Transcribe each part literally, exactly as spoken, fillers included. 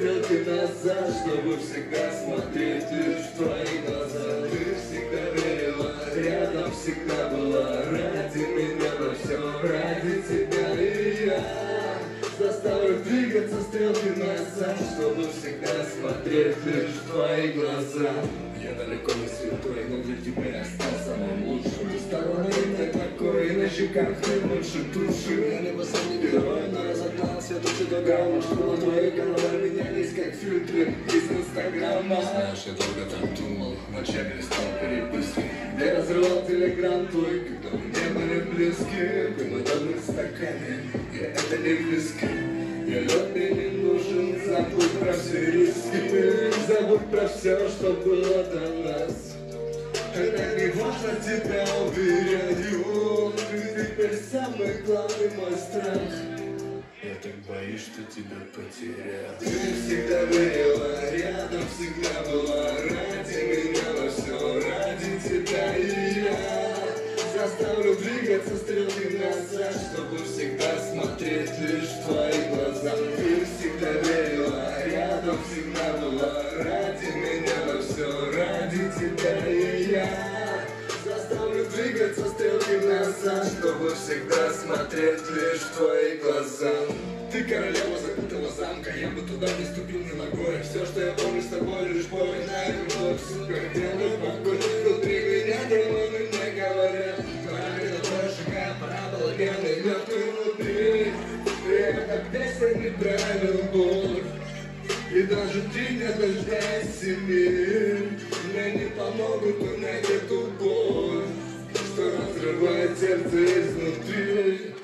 стрелки назад, чтобы всегда смотреть лишь в твои глаза. Ты всегда верила, рядом всегда была, ради меня на все, ради тебя и я. Заставлю двигаться стрелки назад, чтобы всегда смотреть лишь в твои глаза. Я далеко не святой, но для тебя я стал самым лучшим. Ты стала наивной такой, на щеках ты больше души. Я не последний герой, но я заклал свет очень дорогого, что твои голова менялись как фильтры из инстаграма. Знаешь, я долго так думал, ночами листал переписки, где разрывал телеграм твой, когда мы не были близки. Ты мой добрый стакане, я это не близки. Я лед мне не нужен, забудь про все риски, забудь про все, что было до нас. Это не важно, тебя уверяю, ты теперь самый главный мой страх. Я так боюсь, что тебя потерял. Ты всегда верила, рядом всегда была, ради меня во все, ради тебя и я. Заставлю двигаться стрелки назад, чтобы всегда смотреть лишь в твои глаза. Ты всегда верила, рядом всегда была, ради меня во все, ради тебя и я. Заставлю двигаться стрелки назад, чтобы всегда смотреть лишь в твои глаза. Ты королева закрытого замка, я бы туда не ступил ни ногой. Все, что я помню с тобой, лишь война и любовь. Сука, делай покой, внутри меня демоны мне говорят. Пора, когда твоя шага, пора была пьяной, мертвой внутри. И эта песня не про любовь. И даже ты не дождайся мир. Мне не помогут понять эту боль, что разрывает сердце изнутри.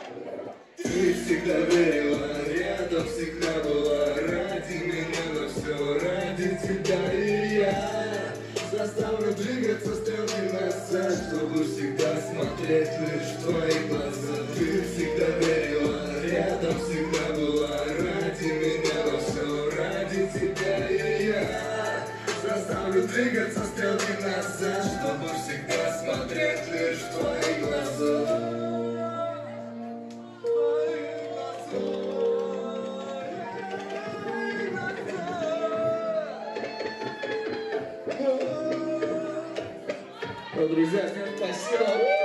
Ты всегда верила, рядом всегда была, ради меня во все, ради тебя и я. Заставлю двигаться стрелки назад, чтобы всегда смотреть лишь в твои глаза. Ты всегда верила, рядом всегда была, ради меня во все, ради тебя и я. Заставлю двигаться стрелки назад, чтобы всегда смотреть лишь в твои глаза. Друзья, всем спасибо.